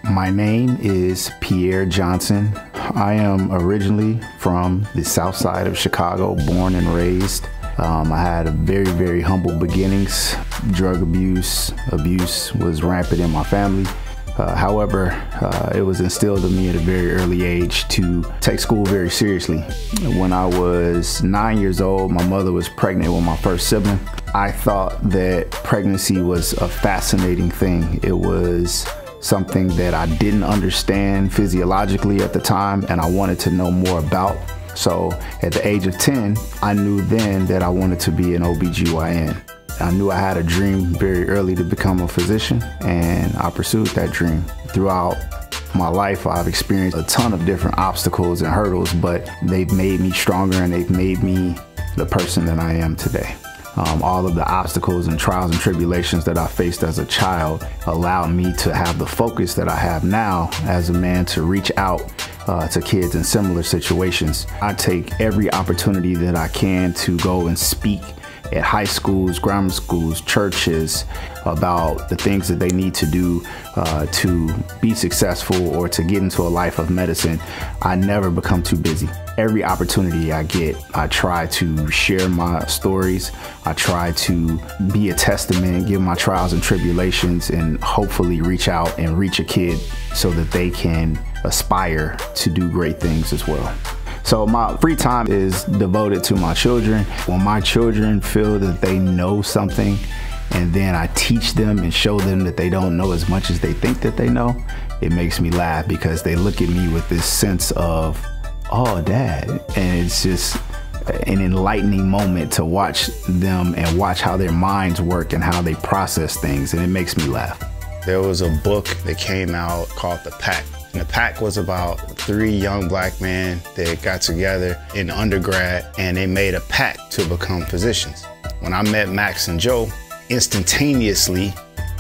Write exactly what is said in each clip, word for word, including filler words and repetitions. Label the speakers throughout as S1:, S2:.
S1: My name is Pierre Johnson. I am originally from the south side of Chicago, born and raised. Um, I had a very, very humble beginnings. Drug abuse, abuse was rampant in my family. Uh, however, uh, it was instilled in me at a very early age to take school very seriously. When I was nine years old, my mother was pregnant with my first sibling. I thought that pregnancy was a fascinating thing. It was something that I didn't understand physiologically at the time, and I wanted to know more about. So at the age of ten, I knew then that I wanted to be an O B G Y N. I knew I had a dream very early to become a physician, and I pursued that dream. Throughout my life, I've experienced a ton of different obstacles and hurdles, but they've made me stronger and they've made me the person that I am today. Um, all of the obstacles and trials and tribulations that I faced as a child allowed me to have the focus that I have now as a man to reach out uh, to kids in similar situations. I take every opportunity that I can to go and speak at high schools, grammar schools, churches about the things that they need to do uh, to be successful or to get into a life of medicine. I never become too busy. Every opportunity I get, I try to share my stories. I try to be a testament, give my trials and tribulations, and hopefully reach out and reach a kid so that they can aspire to do great things as well. So my free time is devoted to my children. When my children feel that they know something and then I teach them and show them that they don't know as much as they think that they know, it makes me laugh because they look at me with this sense of, oh, Dad. And it's just an enlightening moment to watch them and watch how their minds work and how they process things, and it makes me laugh.
S2: There was a book that came out called The Pact. And The Pact was about three young black men that got together in undergrad and they made a pact to become physicians. When I met Max and Joe, instantaneously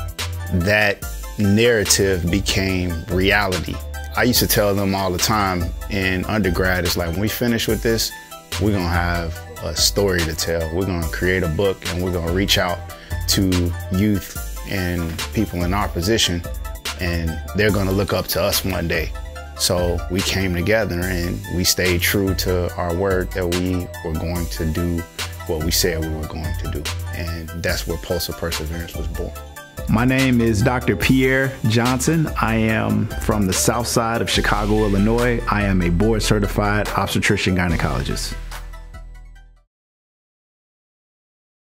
S2: that narrative became reality. I used to tell them all the time in undergrad, it's like, when we finish with this, we're gonna have a story to tell. We're gonna create a book and we're gonna reach out to youth and people in our position, and they're gonna look up to us one day. So we came together and we stayed true to our word that we were going to do what we said we were going to do. And that's where Pulse of Perseverance was born.
S1: My name is Doctor Pierre Johnson. I am from the south side of Chicago, Illinois. I am a board certified obstetrician gynecologist.